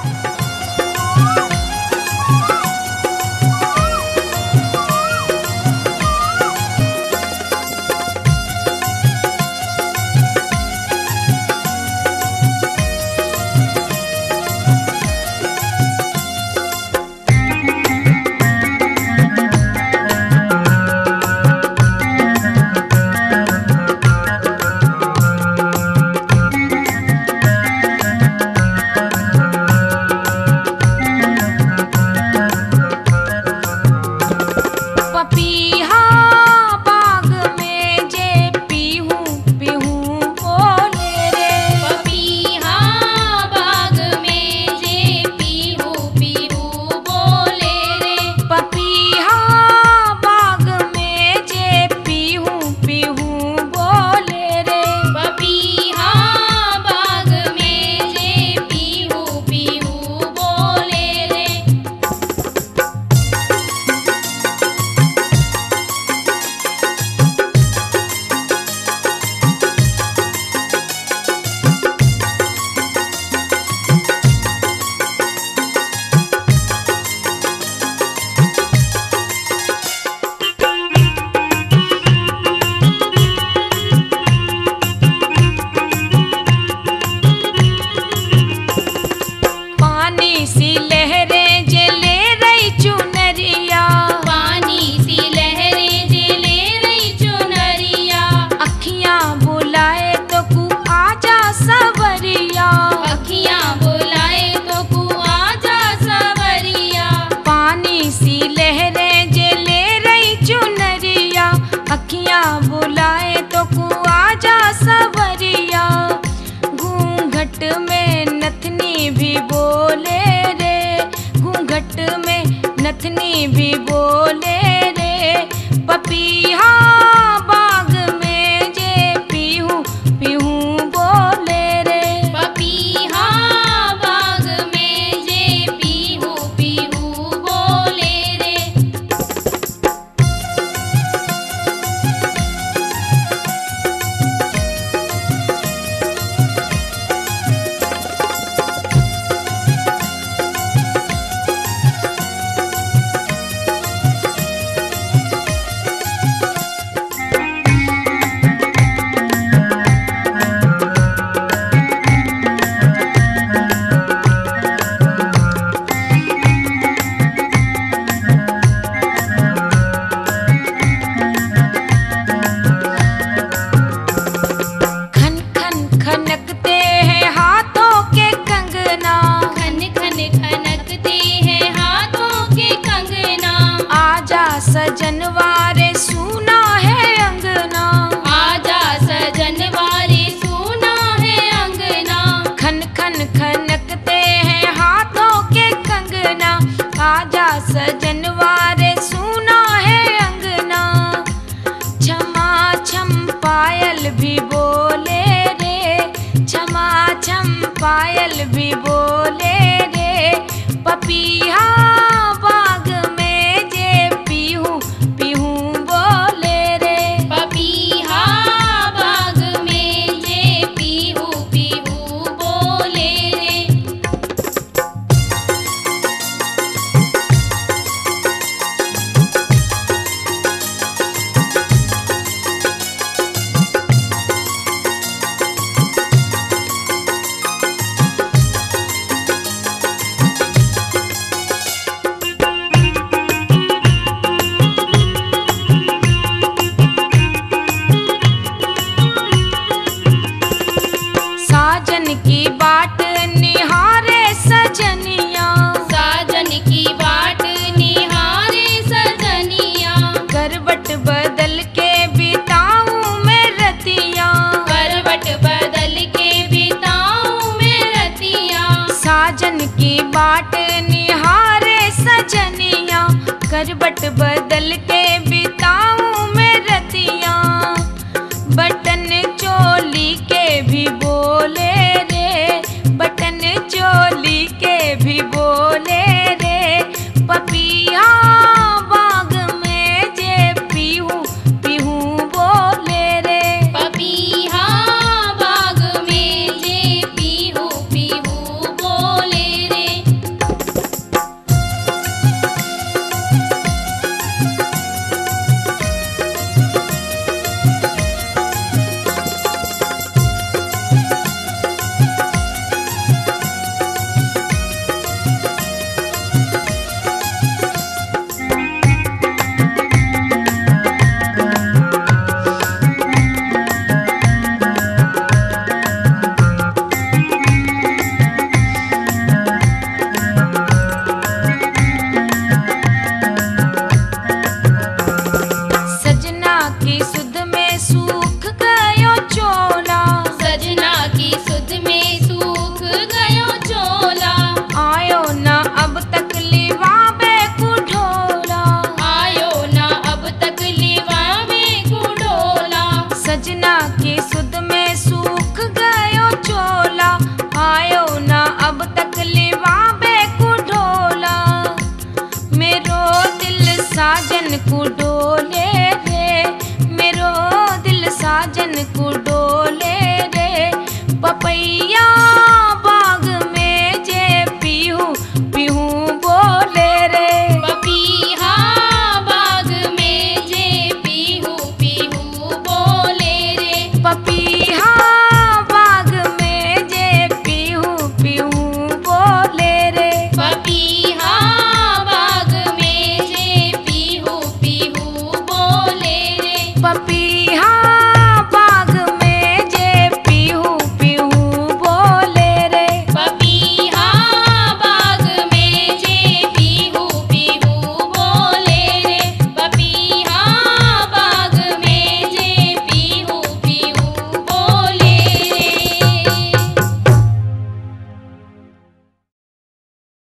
नथनी भी बोले रे पपीहा बाग में जे पीहू पीहू बोले रे पपीहा बाग में जे पीहू पीहू बोले रे। सजनवारे सूना है अंगना, आजा सजनवारे सूना है अंगना। खन खन खनकते हैं हाथों के कंगना, आजा सजनवारे सूना है अंगना। छमा छम पायल भी बोले रे, छमा छम पायल भी बोले रे पपीहा बाग में जे पीहू पीहू बोले रे पपीहा बाग में जे पीहू पीहू बोले रे। साजन की बाट निहारे सजनिया, साजन की बाट निहारे सजनिया। करवट बदल के बिताऊं मैं रतिया, करवट बदल के बिताऊं मैं रतिया। साजन की बाट निहारे सजनिया, करवट बदल के बिताऊं मैं रतिया।